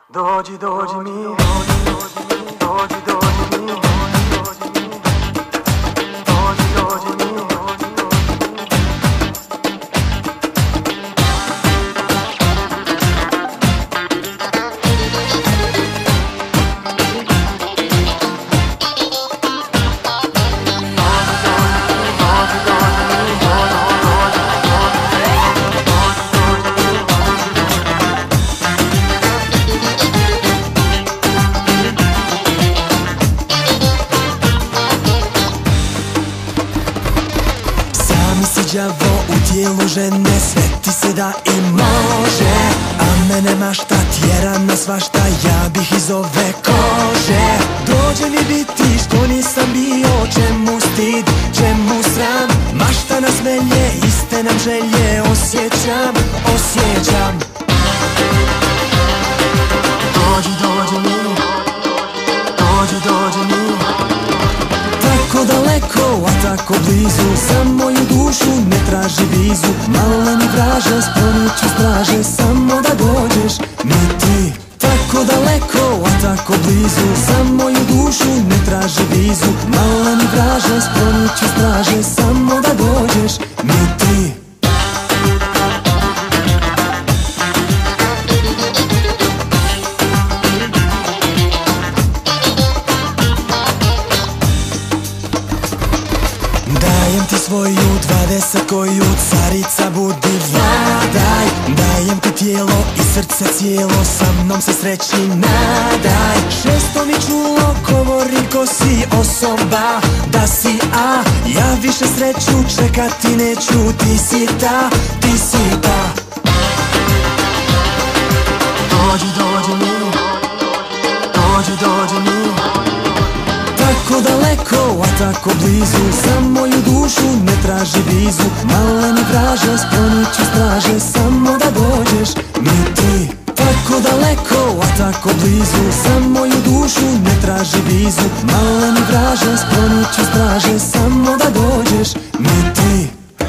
Dođi, dođi mi, dođi, dođi mi, dođi, dođi mi. Đavo u tijelu žene, sveti se da i može, a mene mašta tjera na svašta, ja bih iz ove kože. Dođe mi biti što nisam bio, čemu stid, čemu sram, mašta nas melje, iste nam želje, osjećam, osjećam. Dođi, dođi mi, dođi, dođi mi. Tako daleko, a tako blizu, za moju dušu ne traži vizu. Maleni vraže, sklonit ću straže, samo da dođeš mi ti. Tako daleko, a tako blizu, za moju dušu ne traži vizu. Maleni vraže, sklonit ću straže, samo da dođeš mi ti. Dajem ti svoju 20 koju carica budi vladaj. Dajem ti tijelo i srce cijelo, sa mnom se srećni nadaj. Šesto mi čulo govori ko si osoba, da si A. Ja više sreću čekati neću, ti si ta, ti si ta. Dođi, dođi mi, dođi, dođi mi. Tako daleko, a tako blizu, za moju dušu ne traži vizu. Maleni vraže, sklonit ću straže, samo da dođeš mi ti. Tako daleko, a tako blizu, za moju dušu ne traži vizu. Maleni vraže, sklonit ću straže, samo da dođeš mi ti.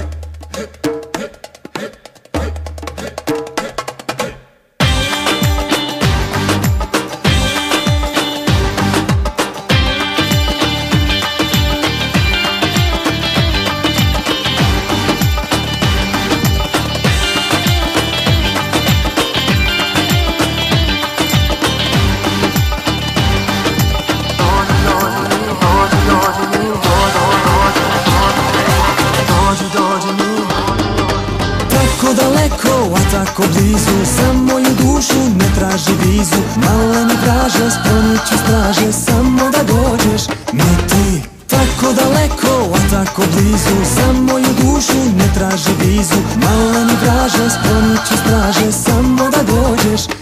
Tako daleko, a tako blizu, za moju dušu ne traži vizu. Maleni vraže, sklonit ću straže, samo da dođeš mi ti. Tako daleko, a tako blizu, za moju dušu ne traži vizu. Maleni vraže, sklonit ću straže, samo da dođeš